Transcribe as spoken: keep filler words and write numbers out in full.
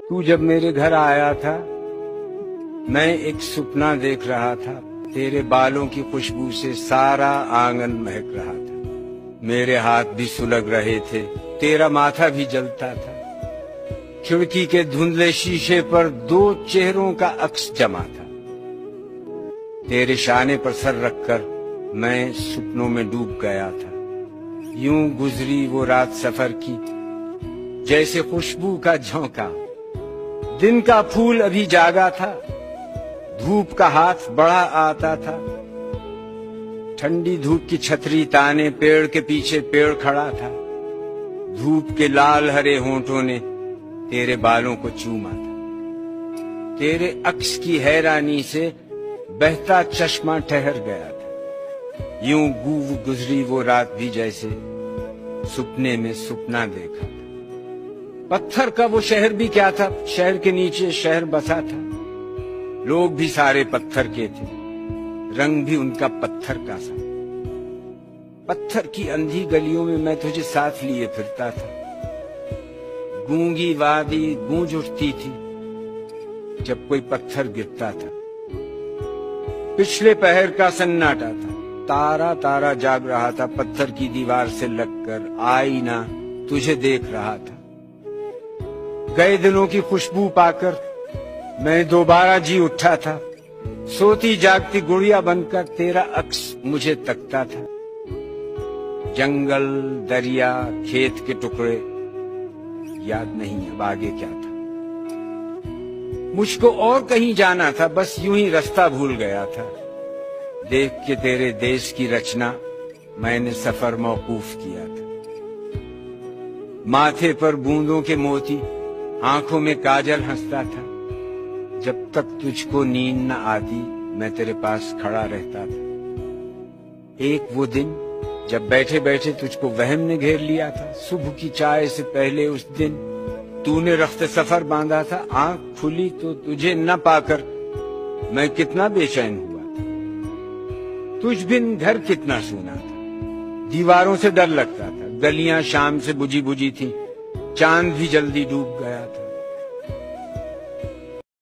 تو جب میرے گھر آیا تھا میں ایک سپنا دیکھ رہا تھا، تیرے بالوں کی خوشبو سے سارا آنگن مہک رہا تھا، میرے ہاتھ بھی سلگ رہے تھے، تیرا ماتھا بھی جلتا تھا، کھڑکی کے دھندلے شیشے پر دو چہروں کا عکس جمع تھا، تیرے شانے پر سر رکھ کر میں سپنوں میں ڈوب گیا تھا، یوں گزری وہ رات سفر کی جیسے خوشبو کا جھونکا، دن کا پھول ابھی جاگا تھا، دھوپ کا ہاتھ بڑا آتا تھا، ٹھنڈی دھوپ کی چھتری تانے پیڑ کے پیچھے پیڑ کھڑا تھا، دھوپ کے لال ہرے ہونٹوں نے تیرے بالوں کو چوما تھا، تیرے عکس کی حیرانی سے بہتا چشمہ ٹھہر گیا تھا، یوں گو گزری وہ رات بھی جیسے سپنے میں سپنا دیکھا تھا، پتھر کا وہ شہر بھی کیا تھا، شہر کے نیچے شہر بسا تھا، لوگ بھی سارے پتھر کے تھے، رنگ بھی ان کا پتھر کا سا، پتھر کی اندھی گلیوں میں میں تجھے ساتھ لیے پھرتا تھا، گونگی وادی گونج اٹھتی تھی جب کوئی پتھر گرتا تھا، پچھلے پہر کا سناٹا تھا، تارا تارا جاگ رہا تھا، پتھر کی دیوار سے لگ کر آئینہ تجھے دیکھ رہا تھا، گئے دنوں کی خوشبو پا کر میں دوبارہ جی اٹھا تھا، سوتی جاگتی گڑیا بن کر تیرا عکس مجھے تکتا تھا، جنگل دریا کھیت کے ٹکڑے یاد نہیں اب آگے کیا تھا، مجھ کو اور کہیں جانا تھا، بس یوں ہی رستہ بھول گیا تھا، دیکھ کے تیرے دیش کی رچنا میں نے سفر موقوف کیا تھا، ماتھے پر بوندوں کے موتی آنکھوں میں کاجل ہنستا تھا، جب تک تجھ کو نیند نہ آتی میں تیرے پاس کھڑا رہتا تھا، ایک وہ دن جب بیٹھے بیٹھے تجھ کو وہم نے گھیر لیا تھا، صبح کی چائے سے پہلے اس دن تو نے رخت سفر باندھا تھا، آنکھ کھلی تو تجھے نہ پا کر میں کتنا بے چین ہوا تھا، تجھ بن گھر کتنا سونا تھا، دیواروں سے ڈر لگتا تھا، گلیاں شام سے بجھی بجھی تھیں، چاند بھی جلدی ڈوب گیا تھا،